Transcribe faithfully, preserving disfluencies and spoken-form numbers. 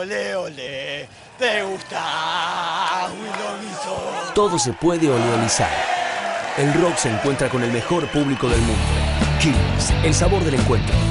ole, ole, te gusta Willow. Todo se puede oleolizar. El rock se encuentra con el mejor público del mundo. Killers, el sabor del encuentro.